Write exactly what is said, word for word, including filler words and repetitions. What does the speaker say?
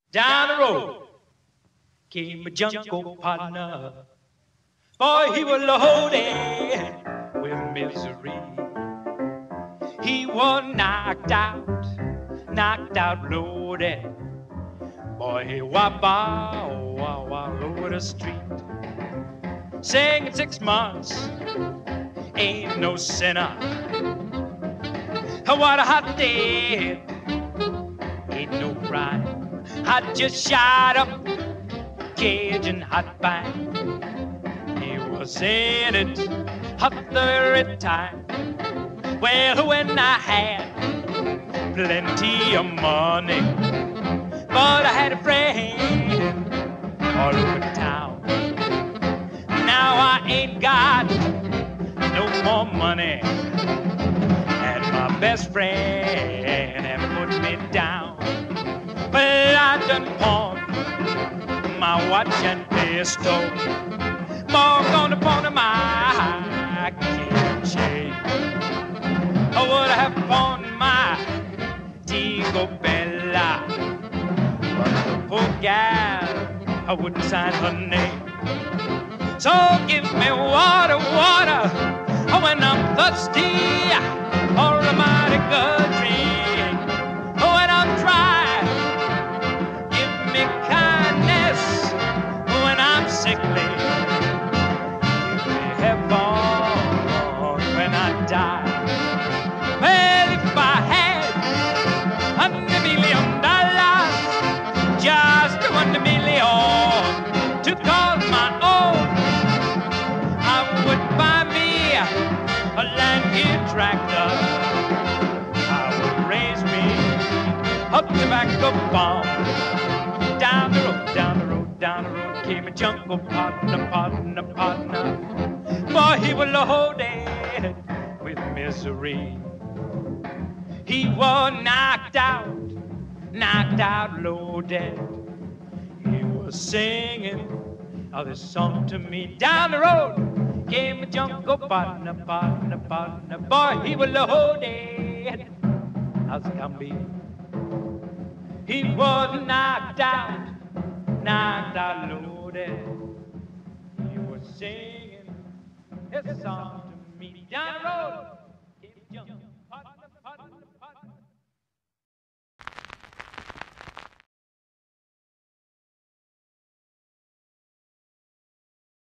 Down the road came a Junco partner. Boy, he was loaded with misery. He was knocked out, knocked out, loaded. Boy, he wah-bah, wah-wah, all over the street. Singing six months, ain't no sinner. What a hot day, ain't no crime. I just shot up Cajun hot pine. He was in it a third time. Well, when I had plenty of money, but I had a friend all over town. Now I ain't got no more money, and my best friend have put me down. Well, I done pawned my watch and pistol, more gonna pawn my keychain. I would have pawned my Tigo Bella, but the poor gal, I wouldn't sign her name. So give me water, water, when I'm thirsty, or a mighty good drink when I'm dry. Give me kindness when I'm sickly. Give me heaven when I die. Well, if I had a million dollars, just one million to call my own, I would buy me a land tractor. I would raise me a tobacco bomb. Down the road, down the road, down the road came a Junco partner, partner, partner. Boy, he was loaded with misery. He was knocked out, knocked out, loaded. He was singing oh, this song to me. Down the road came a Junco partner, partner, partner. Boy, he was loaded as can be. He was knocked out, knocked out, loaded. He was singing his song to me.